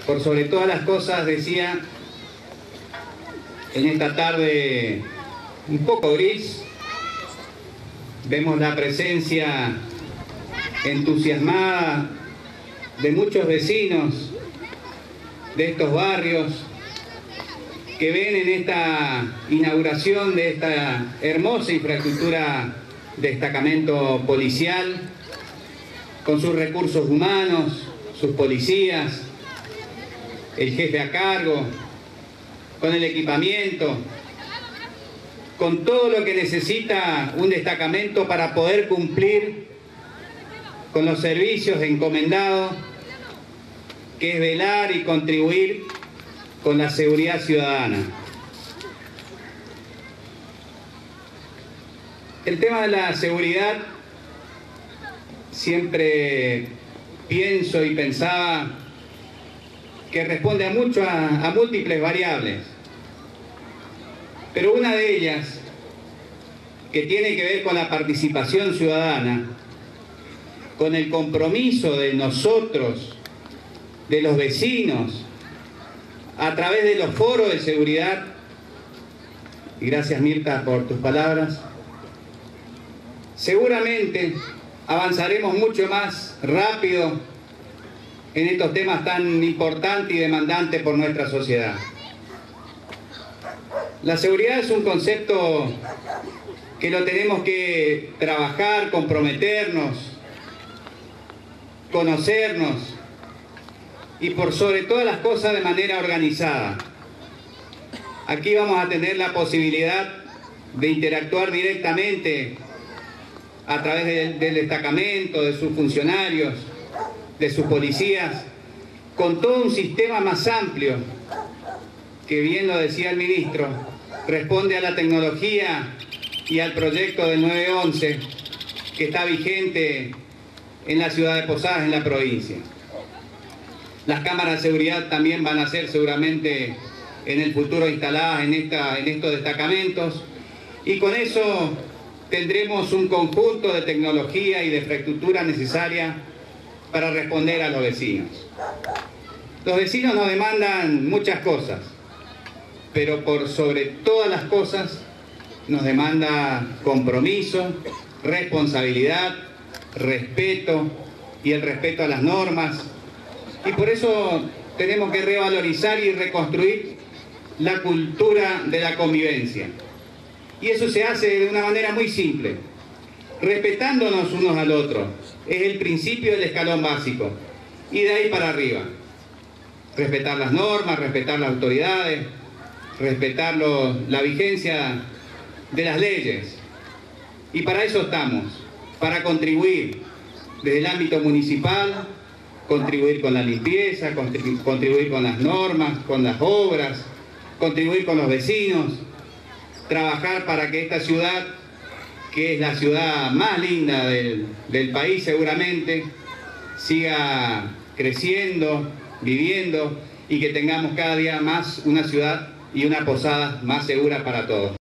por sobre todas las cosas, decía, en esta tarde un poco gris, vemos la presencia entusiasmada de muchos vecinos de estos barrios que ven en esta inauguración de esta hermosa infraestructura de destacamento policial, con sus recursos humanos, sus policías, el jefe a cargo, con el equipamiento, con todo lo que necesita un destacamento para poder cumplir con los servicios encomendados, que es velar y contribuir con la seguridad ciudadana. El tema de la seguridad, siempre pienso y pensaba que responde a múltiples variables, pero una de ellas, que tiene que ver con la participación ciudadana, con el compromiso de nosotros, de los vecinos, a través de los foros de seguridad, y gracias Mirta por tus palabras, seguramente avanzaremos mucho más rápido en estos temas tan importantes y demandantes por nuestra sociedad. La seguridad es un concepto que lo tenemos que trabajar, comprometernos, conocernos y por sobre todas las cosas de manera organizada. Aquí vamos a tener la posibilidad de interactuar directamente a través del destacamento, de sus funcionarios, de sus policías, con todo un sistema más amplio, que bien lo decía el ministro, responde a la tecnología y al proyecto del 911 que está vigente en la ciudad de Posadas, en la provincia. Las cámaras de seguridad también van a ser seguramente en el futuro instaladas en estos destacamentos, y con eso tendremos un conjunto de tecnología y de infraestructura necesaria para responder a los vecinos. Los vecinos nos demandan muchas cosas, pero por sobre todas las cosas nos demanda compromiso, responsabilidad, respeto y el respeto a las normas. Y por eso tenemos que revalorizar y reconstruir la cultura de la convivencia. Y eso se hace de una manera muy simple, respetándonos unos al otro. Es el principio del escalón básico. Y de ahí para arriba. Respetar las normas, respetar las autoridades, respetar la vigencia de las leyes. Y para eso estamos, para contribuir desde el ámbito municipal, contribuir con la limpieza, contribuir con las normas, con las obras, contribuir con los vecinos, trabajar para que esta ciudad, que es la ciudad más linda del país seguramente, siga creciendo, viviendo, y que tengamos cada día más una ciudad y una Posadas más segura para todos.